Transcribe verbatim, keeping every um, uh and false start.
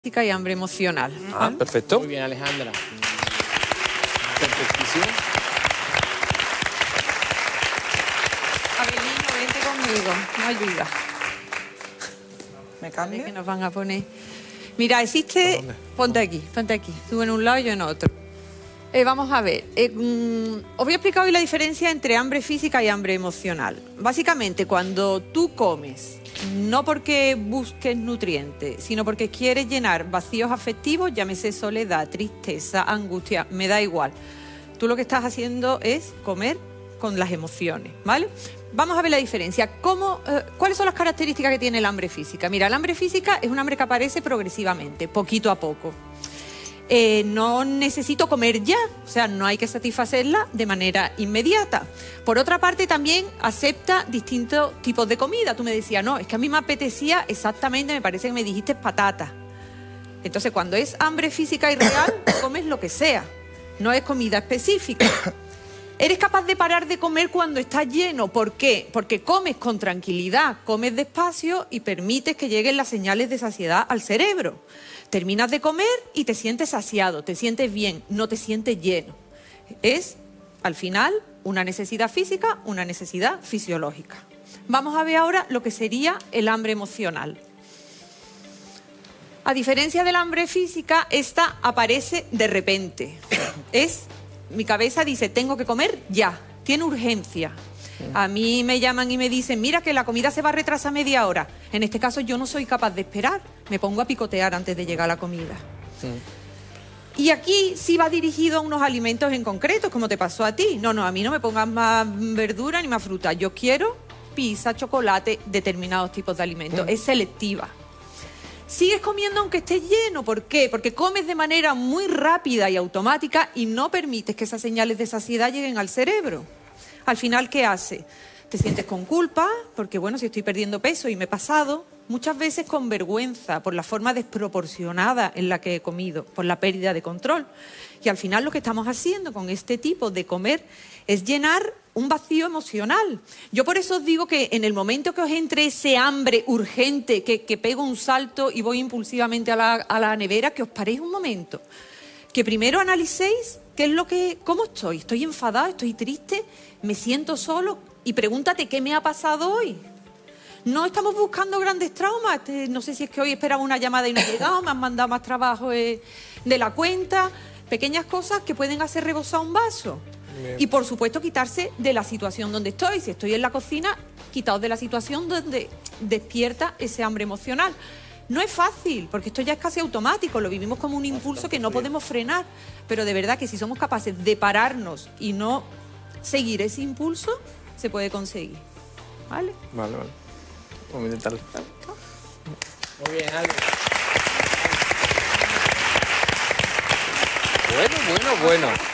y hambre emocional. Ah, perfecto. Muy bien, Alejandra. Perfectísimo. Abelino, vente conmigo, no ayuda. ¿Me cambio? Que nos van a poner. Mira, existe... Ponte aquí, ponte aquí. Tú en un lado y yo en otro. Eh, vamos a ver. Eh, mm, os voy a explicar hoy la diferencia entre hambre física y hambre emocional. Básicamente, cuando tú comes, no porque busques nutrientes, sino porque quieres llenar vacíos afectivos, llámese soledad, tristeza, angustia, me da igual. Tú lo que estás haciendo es comer con las emociones, ¿vale? Vamos a ver la diferencia. ¿Cómo, eh, ¿Cuáles son las características que tiene el hambre física? Mira, el hambre física es un hambre que aparece progresivamente, poquito a poco. Eh, no necesito comer ya, o sea, no hay que satisfacerla de manera inmediata. Por otra parte, también acepta distintos tipos de comida. Tú me decías, no, es que a mí me apetecía exactamente, me parece que me dijiste patata. Entonces, cuando es hambre física y real, comes lo que sea, no es comida específica. Eres capaz de parar de comer cuando estás lleno. ¿Por qué? Porque comes con tranquilidad, comes despacio y permites que lleguen las señales de saciedad al cerebro. Terminas de comer y te sientes saciado, te sientes bien, no te sientes lleno. Es, al final, una necesidad física, una necesidad fisiológica. Vamos a ver ahora lo que sería el hambre emocional. A diferencia del hambre física, esta aparece de repente. Es, mi cabeza dice, tengo que comer ya, tiene urgencia. A mí me llaman y me dicen, mira que la comida se va a retrasar media hora. En este caso yo no soy capaz de esperar, me pongo a picotear antes de llegar a la comida. Sí. Y aquí sí va dirigido a unos alimentos en concreto, como te pasó a ti. No, no, a mí no me pongas más verdura ni más fruta. Yo quiero pizza, chocolate, determinados tipos de alimentos. Sí. Es selectiva. Sigues comiendo aunque estés lleno. ¿Por qué? Porque comes de manera muy rápida y automática y no permites que esas señales de saciedad lleguen al cerebro. Al final, ¿qué hace? Te sientes con culpa, porque bueno, si estoy perdiendo peso y me he pasado, muchas veces con vergüenza por la forma desproporcionada en la que he comido, por la pérdida de control. Y al final lo que estamos haciendo con este tipo de comer es llenar un vacío emocional. Yo por eso os digo que en el momento que os entre ese hambre urgente, que, que pego un salto y voy impulsivamente a la, a la nevera, que os paréis un momento. Que primero analicéis qué es lo que, cómo estoy. ¿Estoy enfadada? ¿Estoy triste? ¿Me siento solo? Y pregúntate qué me ha pasado hoy. No estamos buscando grandes traumas. No sé si es que hoy esperaba una llamada y no he llegado, me han mandado más trabajo de la cuenta. Pequeñas cosas que pueden hacer rebosar un vaso. Bien. Y por supuesto quitarse de la situación donde estoy. Si estoy en la cocina, quitaos de la situación donde despierta ese hambre emocional. No es fácil, porque esto ya es casi automático, lo vivimos como un impulso que no podemos frenar, pero de verdad que si somos capaces de pararnos y no seguir ese impulso, se puede conseguir. ¿Vale? Vale, vale. Vamos a intentarlo. Muy bien, Ale. Bueno, bueno, bueno.